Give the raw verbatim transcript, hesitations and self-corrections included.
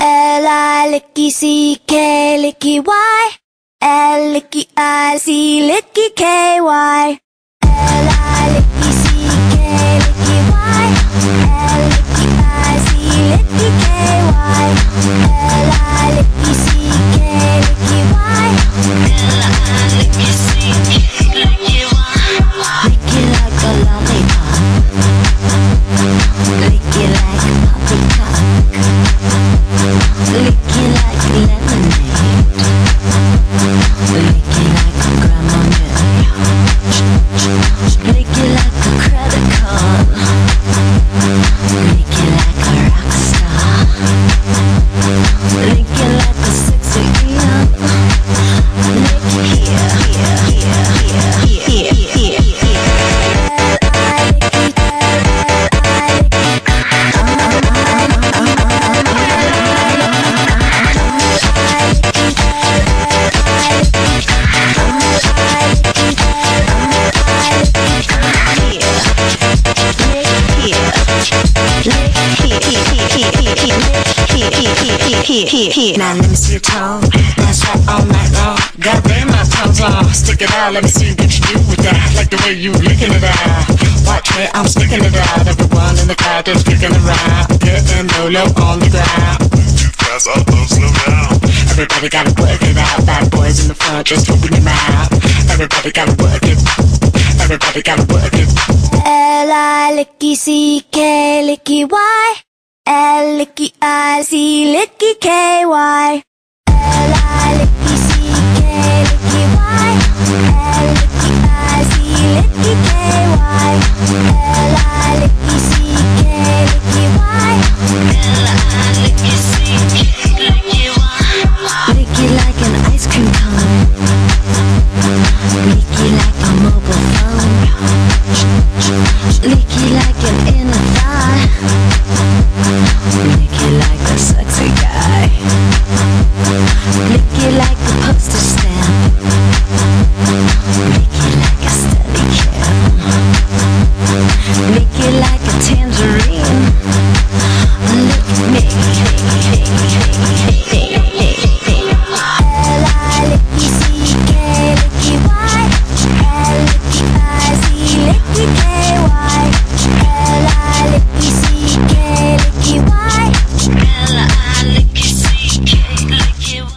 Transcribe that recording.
L I licky C K licky Y, L licky I C licky K Y, L I licky C K licky Y, L licky I C licky K Y, L I licky C K licky Y, L I licky C K licky Y. Lick it like a lollipop, lick it like poppycock, lick it like lemonade, lick it like a grandma milk, lick it like a credit card, lick it like a rock star, lick it like a sexy young, lick here, here, here, here, here, here, here. Now let me see your toe. That's right, all night long. Goddamn, my tongue's long. Stick it out, let me see what you do with that. Like the way you licking it out. Watch me, I'm sticking it out. Everyone in the crowd just kicking around, getting low, low on the ground. Too fast, I'll slow down. Everybody gotta work it out. Bad boys in the front, just open your mouth. Everybody gotta work it. Everybody gotta work it. L I licky C K licky Y, L licky I C licky K Y, L I licky C K licky Y, L licky I C licky K Y, L I licky C K licky Y, L I licky C K licky Y. Lick it like an ice cream cone, lick it like a mobile phone, lick it like an inner thigh.